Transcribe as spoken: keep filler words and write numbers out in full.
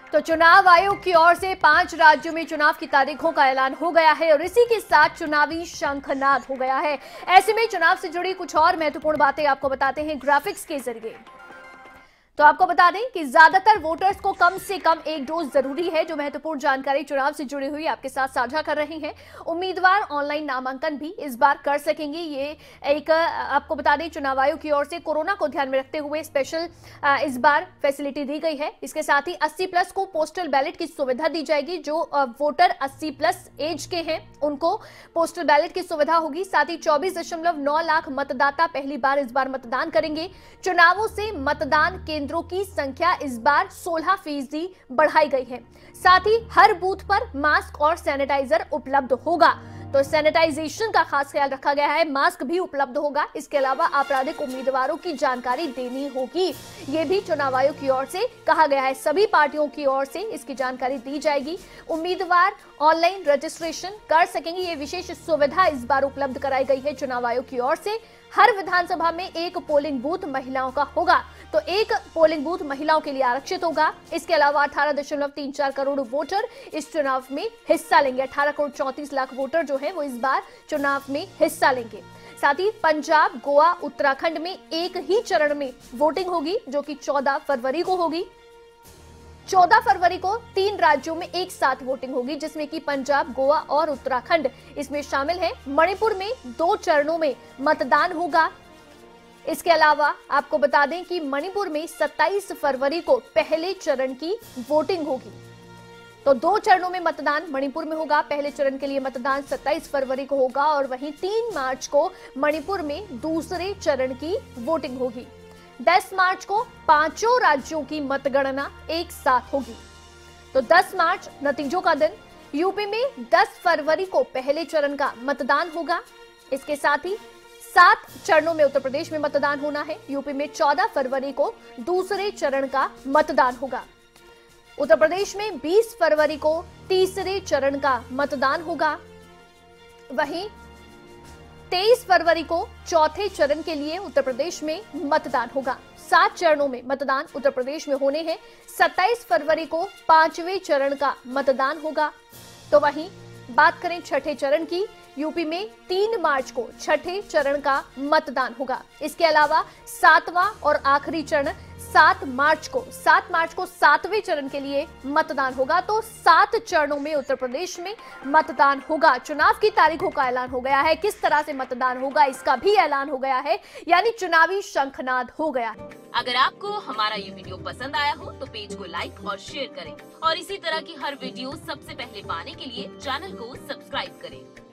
तो चुनाव आयोग की ओर से पांच राज्यों में चुनाव की तारीखों का ऐलान हो गया है और इसी के साथ चुनावी शंखनाद हो गया है। ऐसे में चुनाव से जुड़ी कुछ और महत्वपूर्ण बातें आपको बताते हैं ग्राफिक्स के जरिए। तो आपको बता दें कि ज्यादातर वोटर्स को कम से कम एक डोज जरूरी है। जो महत्वपूर्ण जानकारी चुनाव से जुड़ी हुई आपके साथ साझा कर रहे हैं। उम्मीदवार ऑनलाइन नामांकन भी इस बार कर सकेंगे। ये एक आपको बता दें चुनाव आयोग की ओर से कोरोना को ध्यान में रखते हुए स्पेशल इस बार फैसिलिटी दी गई है। इसके साथ ही अस्सी प्लस को पोस्टल बैलेट की सुविधा दी जाएगी। जो वोटर अस्सी प्लस एज के हैं उनको पोस्टल बैलेट की सुविधा होगी। साथ ही चौबीस दशमलव नौ लाख मतदाता पहली बार इस बार मतदान करेंगे। चुनावों से मतदान केंद्र की संख्या इस बार सोलह फीसदी बढ़ाई गई है। साथ ही हर बूथ पर मास्क और सैनिटाइजर उपलब्ध होगा। तो सैनिटाइजेशन का खास ख्याल रखा गया है। मास्क भी उपलब्ध होगा। इसके अलावा आपराधिक उम्मीदवारों की जानकारी देनी होगी। ये भी चुनाव आयोग की ओर से कहा गया है। सभी पार्टियों की ओर से इसकी जानकारी दी जाएगी। उम्मीदवार ऑनलाइन रजिस्ट्रेशन कर सकेंगे। ये विशेष सुविधा इस बार उपलब्ध कराई गई है चुनाव आयोग की ओर से। हर विधानसभा में एक पोलिंग बूथ महिलाओं का होगा। तो एक पोलिंग बूथ महिलाओं के लिए आरक्षित होगा। इसके अलावा अठारह दशमलव तीन चार करोड़ वोटर इस चुनाव में हिस्सा लेंगे। अठारह करोड़ चौंतीस लाख वोटर जो है वो इस बार चुनाव में हिस्सा लेंगे। साथ ही पंजाब, गोवा, उत्तराखंड में एक ही चरण में वोटिंग होगी जो कि चौदह फरवरी को होगी। चौदह फरवरी को तीन राज्यों में एक साथ वोटिंग होगी जिसमें कि पंजाब, गोवा और उत्तराखंड इसमें शामिल है। मणिपुर में दो चरणों में मतदान होगा। इसके अलावा आपको बता दें कि मणिपुर में सत्ताईस फरवरी को पहले चरण की वोटिंग होगी। तो दो चरणों में मतदान मणिपुर में होगा। पहले चरण के लिए मतदान सत्ताईस फरवरी को होगा और वहीं तीन मार्च को मणिपुर में दूसरे चरण की वोटिंग होगी। दस मार्च को पांचों राज्यों की मतगणना एक साथ होगी। तो दस मार्च नतीजों का दिन। यूपी में दस फरवरी को पहले चरण का मतदान होगा। इसके साथ ही सात चरणों में उत्तर प्रदेश में मतदान होना है। यूपी में चौदह फरवरी को दूसरे चरण का मतदान होगा। उत्तर प्रदेश में बीस फरवरी को तीसरे चरण का मतदान होगा। वहीं तेईस फरवरी को चौथे चरण के लिए उत्तर प्रदेश में मतदान होगा। सात चरणों में मतदान उत्तर प्रदेश में होने हैं। सत्ताईस फरवरी को पांचवें चरण का मतदान होगा। तो वहीं बात करें छठे चरण की, यूपी में तीन मार्च को छठे चरण का मतदान होगा। इसके अलावा सातवां और आखिरी चरण सात मार्च को सात मार्च को सातवें चरण के लिए मतदान होगा। तो सात चरणों में उत्तर प्रदेश में मतदान होगा। चुनाव की तारीखों का ऐलान हो गया है। किस तरह से मतदान होगा इसका भी ऐलान हो गया है। यानी चुनावी शंखनाद हो गया है। अगर आपको हमारा ये वीडियो पसंद आया हो तो पेज को लाइक और शेयर करें और इसी तरह की हर वीडियो सबसे पहले पाने के लिए चैनल को सब्सक्राइब करें।